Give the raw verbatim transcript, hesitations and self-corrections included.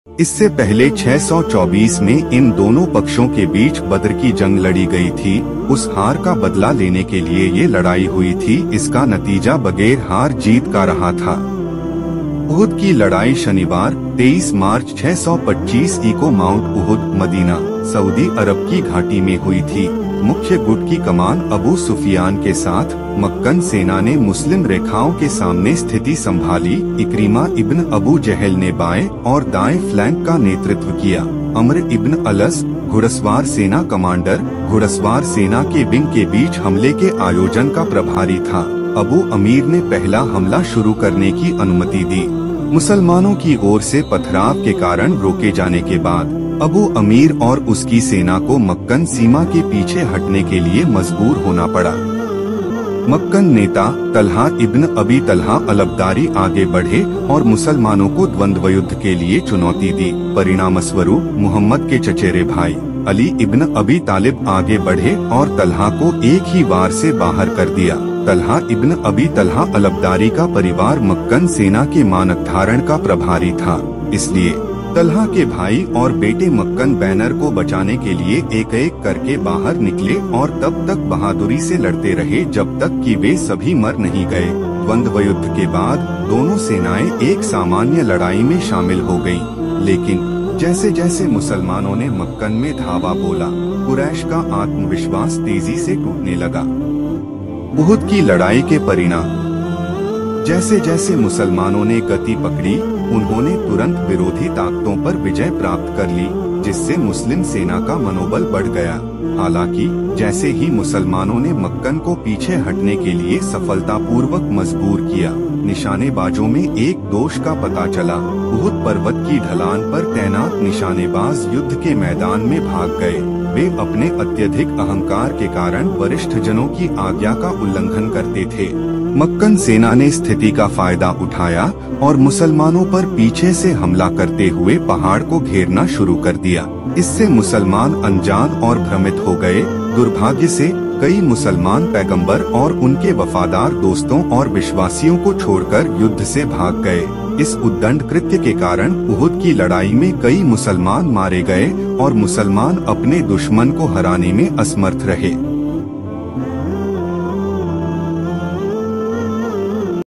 इससे पहले छह सौ चौबीस में इन दोनों पक्षों के बीच बद्र की जंग लड़ी गई थी। उस हार का बदला लेने के लिए ये लड़ाई हुई थी। इसका नतीजा बगैर हार जीत का रहा था। उहुद की लड़ाई शनिवार तेईस मार्च छह सौ पच्चीस ई को mount Uhud, Medina, Saudi Arab की घाटी में हुई थी। मुख्य गुट की कमान अबू सुफियान के साथ मक्कन सेना ने मुस्लिम रेखाओं के सामने स्थिति संभाली। इक्रीमा इब्न अबू जहल ने बाएं और दाएं फ्लैंक का नेतृत्व किया। अम्र इब्न अलस, घुड़सवार सेना कमांडर, घुड़सवार सेना के विंग के बीच हमले के आयोजन का प्रभारी था। अबू अमीर ने पहला हमला शुरू करने की अनुमति दी। मुसलमानों की ओर से पथराव के कारण रोके जाने के बाद अबू अमीर और उसकी सेना को मक्कन सीमा के पीछे हटने के लिए मजबूर होना पड़ा। मक्कन नेता तल्हा इब्न अबी तल्हा अलबदारी आगे बढ़े और मुसलमानों को द्वंद्व युद्ध के लिए चुनौती दी। परिणामस्वरूप मुहम्मद के चचेरे भाई अली इब्न अबी तालिब आगे बढ़े और तल्हा को एक ही वार से बाहर कर दिया। तल्हा इब्न अबी तल्हा अलबदारी का परिवार मक्कन सेना के मानक धारण का प्रभारी था, इसलिए तल्हा के भाई और बेटे मक्कन बैनर को बचाने के लिए एक एक करके बाहर निकले और तब तक बहादुरी से लड़ते रहे जब तक कि वे सभी मर नहीं गए। द्वंद्व युद्ध के बाद दोनों सेनाएं एक सामान्य लड़ाई में शामिल हो गईं, लेकिन जैसे जैसे मुसलमानों ने मक्कन में धावा बोला, कुरैश का आत्मविश्वास तेजी से टूटने लगा। उहुद की लड़ाई के परिणाम। जैसे जैसे मुसलमानों ने गति पकड़ी, उन्होंने तुरंत विरोधी ताकतों पर विजय प्राप्त कर ली, जिससे मुस्लिम सेना का मनोबल बढ़ गया। हालांकि जैसे ही मुसलमानों ने मक्कन को पीछे हटने के लिए सफलतापूर्वक मजबूर किया, निशानेबाजों में एक दोष का पता चला। उहुद पर्वत की ढलान पर तैनात निशानेबाज युद्ध के मैदान में भाग गए। वे अपने अत्यधिक अहंकार के कारण वरिष्ठ जनों की आज्ञा का उल्लंघन करते थे। मक्कन सेना ने स्थिति का फायदा उठाया और मुसलमानों पर पीछे से हमला करते हुए पहाड़ को घेरना शुरू कर दिया। इससे मुसलमान अनजान और भ्रमित हो गए। दुर्भाग्य से कई मुसलमान पैगंबर और उनके वफादार दोस्तों और विश्वासियों को छोड़कर युद्ध से भाग गए। इस उद्दंड कृत्य के कारण उहुद की लड़ाई में कई मुसलमान मारे गए और मुसलमान अपने दुश्मन को हराने में असमर्थ रहे।